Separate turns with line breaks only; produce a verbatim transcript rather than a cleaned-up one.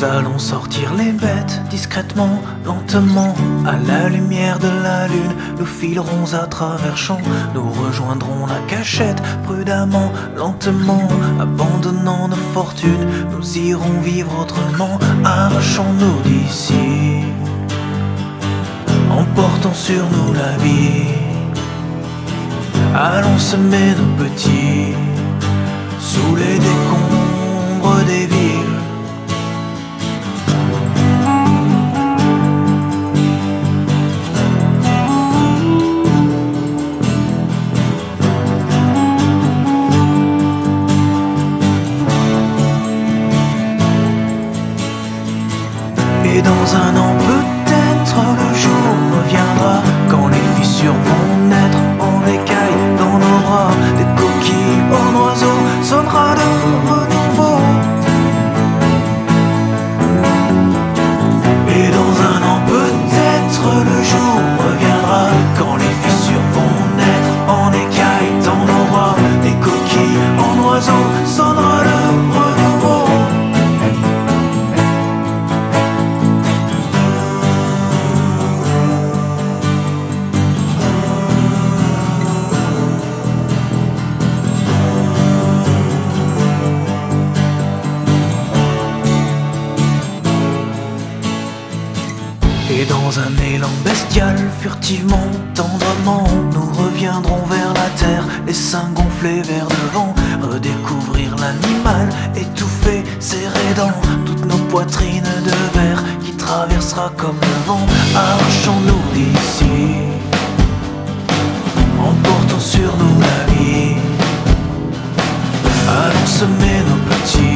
allons sortir les bêtes discrètement, lentement. À la lumière de la lune, nous filerons à travers champs. Nous rejoindrons la cachette prudemment, lentement. Abandonnant nos fortunes, nous irons vivre autrement. Arrachons-nous d'ici, emportons sur nous la vie. Allons semer nos petits sous les décombres des villes. Et dans un an peut-être le jour reviendra, quand les fissures vont naître en écailles dans nos bras. Des coquilles en oiseaux sonnera le renouveau. Et dans un an peut-être le jour reviendra, quand les fissures vont naître en écailles dans nos bras. Des coquilles en oiseaux sonnera le renouveau. Et dans un élan bestial, furtivement, tendrement, nous reviendrons vers la terre, les seins gonflés vers devant. Redécouvrir l'animal, étouffé, serré dans toutes nos poitrines de verre qui traversera comme le vent. Arrachons-nous d'ici, emportons sur nous la vie. Allons semer nos petits